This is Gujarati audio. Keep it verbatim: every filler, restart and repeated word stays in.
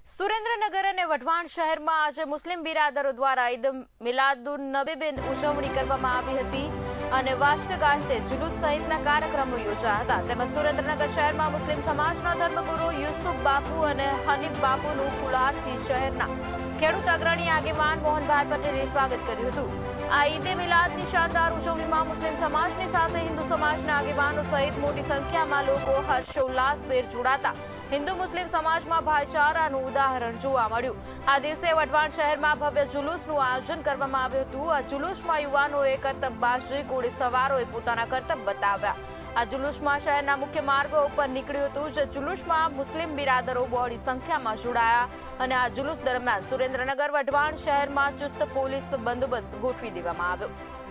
સુરેન્દ્રનગર અને વઢવાણ શહેરમાં આજે મુસ્લિમ બિરાદરો દ્વારા ઈદ મિલાદુન નબીની ઉજવણી કરવામાં આવી હતી અને વાજતે ગાજતે જુલુસ સહિતના કાર્યક્રમો યોજાયા હતા। તેમજ સુરેન્દ્રનગર શહેરમાં મુસ્લિમ સમાજના ધર્મગુરુ યુસુફ બાપુ અને હનીફ બાપુનું ફુલહારથી શહેરના ખેડૂત અગ્રણી આગેવાન મોહનભાઈ પટેલે સ્વાગત કર્યું હતું। આ ઈદે મિલાદની શાનદાર ઉજવણીમાં મુસ્લિમ સમાજની સાથે હિન્દુ સમાજના આગેવાનો સહિત મોટી સંખ્યામાં લોકો હર્ષોલ્લાસભેર જોડાતા हिंदू मुस्लिम समाज में भाईचाराનું ઉદાહરણ જોવા મળ્યું। આ દિવસે વઢવાણ શહેરમાં ભવ્ય જુલુસનું આયોજન કરવામાં આવ્યું હતું। આ જુલુસમાં યુવાનોએ કરતબબાજી, ઘોડે સવારોએ પોતાના કરતબ બતાવ્યા। આ જુલુસમાં શહેરના મુખ્ય માર્ગો ઉપર નીકળ્યું હતું, જે જુલુસમાં મુસ્લિમ બિરાદરો બહોળી સંખ્યામાં જોડાયા અને આ જુલુસ દરમિયાન સુરેન્દ્રનગર વઢવાણ શહેરમાં ચુસ્ત પોલીસ બંદોબસ્ત ગોઠવી દેવામાં આવ્યો।